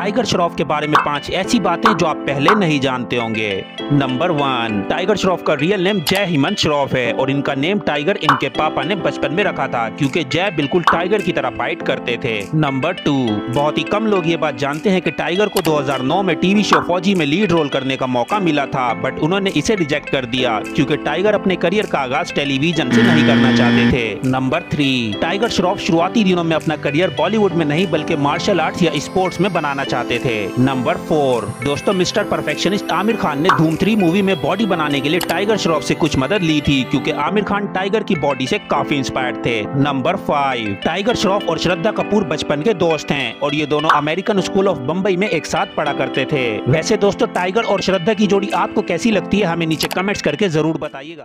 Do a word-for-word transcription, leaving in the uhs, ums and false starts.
Tiger Shroff के बारे में पांच ऐसी बातें जो आप पहले नहीं जानते होंगे। नंबर वन, टाइगर श्रॉफ का रियल नेम जय हेमंत श्रॉफ है और इनका नेम टाइगर इनके पापा ने बचपन में रखा था क्योंकि जय बिल्कुल टाइगर की तरह बाइट करते थे। नंबर टू, बहुत ही कम लोग ये बात जानते हैं कि टाइगर को दो हज़ार नौ में टीवी शो फौजी में लीड रोल करने का मौका मिला था, बट उन्होंने इसे रिजेक्ट कर दिया क्योंकि टाइगर अपने करियर का आगाज टेलीविजन से नहीं करना चाहते थे। नंबर थ्री, टाइगर श्रॉफ शुरुआती दिनों में अपना करियर बॉलीवुड में नहीं बल्कि मार्शल आर्ट्स या स्पोर्ट्स में बनाना चाहते थे। नंबर फोर, दोस्तों मिस्टर परफेक्शनिस्ट आमिर खान ने धूम थ्री मूवी में बॉडी बनाने के लिए टाइगर श्रॉफ से कुछ मदद ली थी क्योंकि आमिर खान टाइगर की बॉडी से काफी इंस्पायर्ड थे। नंबर फाइव, टाइगर श्रॉफ और श्रद्धा कपूर बचपन के दोस्त हैं और ये दोनों अमेरिकन स्कूल ऑफ बम्बई में एक साथ पढ़ा करते थे। वैसे दोस्तों टाइगर और श्रद्धा की जोड़ी आपको कैसी लगती है हमें नीचे कमेंट्स करके जरूर बताइएगा।